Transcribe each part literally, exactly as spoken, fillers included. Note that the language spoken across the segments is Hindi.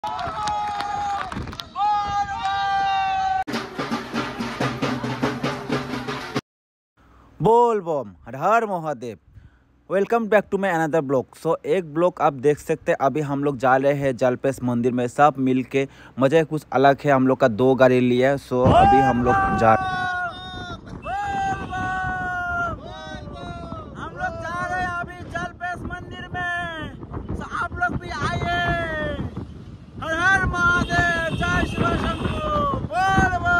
बोल बम हर हर Mahadev. Welcome back to my another blog. So एक ब्लॉग आप देख सकते हैं, अभी हम लोग जा रहे हैं जलपेश मंदिर में, सब मिल के मज़ा कुछ अलग है। हम लोग का दो गाड़ी लिया है। सो अभी हम लोग जा हम लोग जा रहे हैं अभी जलपेश मंदिर में। सो आप लोग भी आइए। हर हर महादेव, जय शिव शंभू, बोल बम।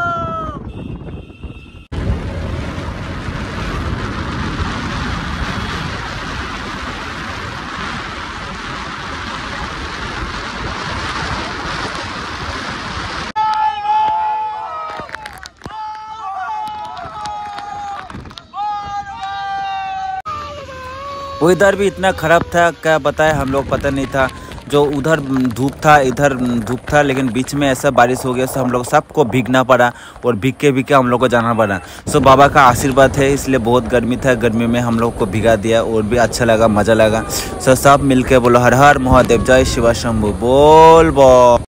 इधर भी इतना खराब था, क्या बताए हम लोग, पता नहीं था। जो उधर धूप था, इधर धूप था, लेकिन बीच में ऐसा बारिश हो गया। सो हम लोग सबको भीगना पड़ा और भीग के भीग के हम लोग को जाना पड़ा। सो बाबा का आशीर्वाद है, इसलिए बहुत गर्मी था। गर्मी में हम लोग को भिगा दिया और भी अच्छा लगा, मज़ा लगा। सो सब मिल के बोलो हर हर महादेव, जय शिव शंभू, बोल बम।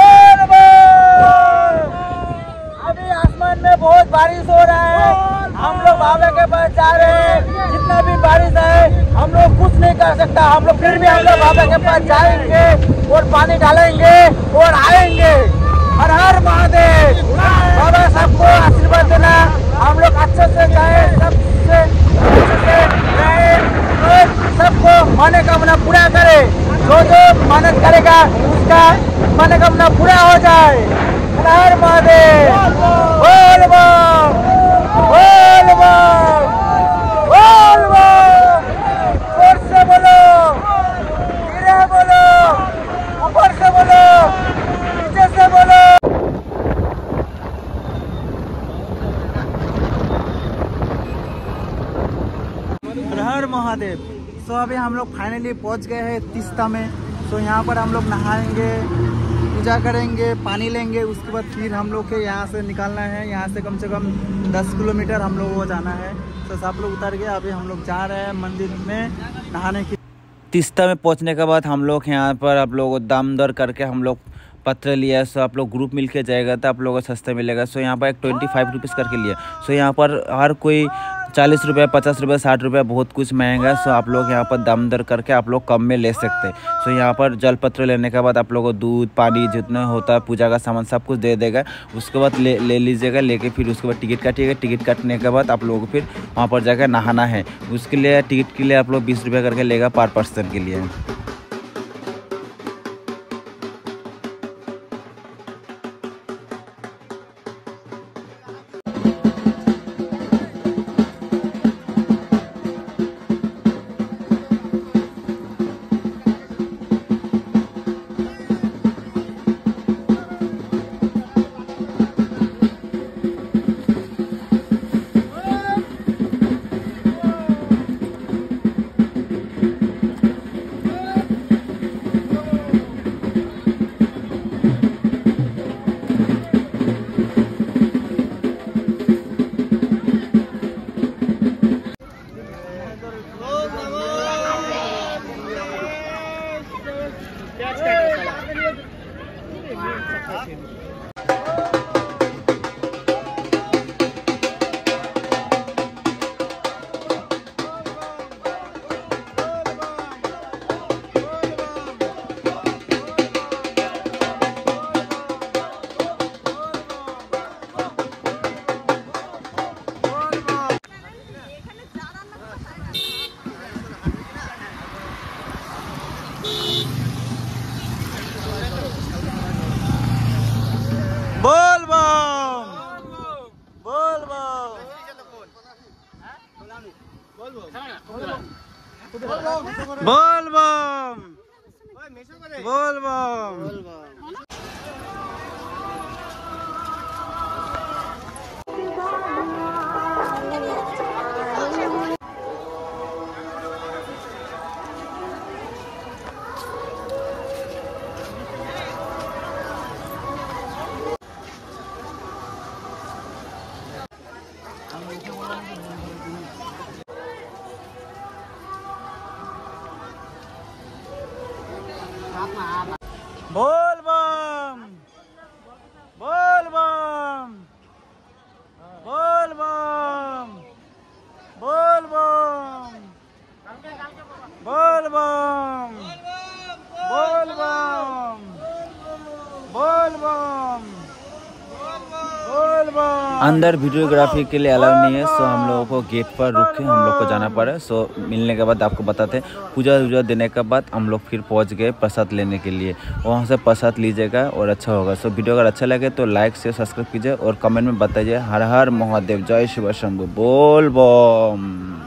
अभी आसमान में बहुत बारिश हो रहा है। हम लोग बाबा के पास जा रहे हैं। जितना भी बारिश है हम लोग कुछ नहीं कर सकता। हम लोग फिर भी हम लोग बाबा के पास जाएंगे और पानी डालेंगे और आएंगे। हर हर महादेव। बाबा सबको आशीर्वाद देना, हम लोग अच्छे से जाए, सबसे अच्छे से रहे और सबको मनोकामना पूरा करे। जो जो मेहनत करेगा उसका मनोकामना पूरा हो जाए। हर हर महादेव, बोल बम, बोल बम, बोल बम। ऊपर से बोलो, धीरे बोलो, ऊपर से बोलो, नीचे से बोलो। हर हर महादेव। सो अभी हम लोग फाइनली पहुंच गए हैं तीस्ता में। सो यहाँ पर हम लोग नहाएंगे, पूजा करेंगे, पानी लेंगे। उसके बाद फिर हम लोग के यहाँ से निकालना है। यहाँ से कम से कम दस किलोमीटर हम लोगों को जाना है। तो सब लोग उतर गए, अभी हम लोग जा रहे हैं मंदिर में नहाने की। तीस्ता में पहुंचने के बाद हम लोग यहाँ पर आप लोगों को दाम दर करके हम लोग पत्र लिया। सो आप लोग ग्रुप मिल के जाएगा तो आप लोगों को सस्ता मिलेगा। सो यहाँ पर एक ट्वेंटी फाइव रुपीज़ करके लिया। सो यहाँ पर हर कोई चालीस रुपये, पचास रुपये, साठ रुपये, बहुत कुछ महंगा। सो आप लोग यहाँ पर दाम दर करके आप लोग कम में ले सकते हैं। सो यहाँ पर जल पत्र लेने के बाद आप लोगों को दूध, पानी जितना होता है, पूजा का सामान सब कुछ दे देगा। उसके बाद ले ले लीजिएगा। लेके फिर उसके बाद टिकट काटिएगा। टिकट काटने के बाद आप लोगों को फिर वहाँ पर जाकर नहाना है। उसके लिए टिकट के लिए आप लोग बीस रुपये करके लेगा पर पर्सन के लिए। अंदर वीडियोग्राफी के लिए अलाउ नहीं है, सो हम लोगों को गेट पर रुक के हम लोग को जाना पड़ा। सो मिलने के बाद आपको बताते हैं, पूजा वूजा देने के बाद हम लोग फिर पहुंच गए प्रसाद लेने के लिए। वहाँ से प्रसाद लीजिएगा और अच्छा होगा। सो वीडियो अगर अच्छा लगे तो लाइक शेयर सब्सक्राइब कीजिए और कमेंट में बताइए हर हर महादेव, जय शिव शंभु, बोल बम।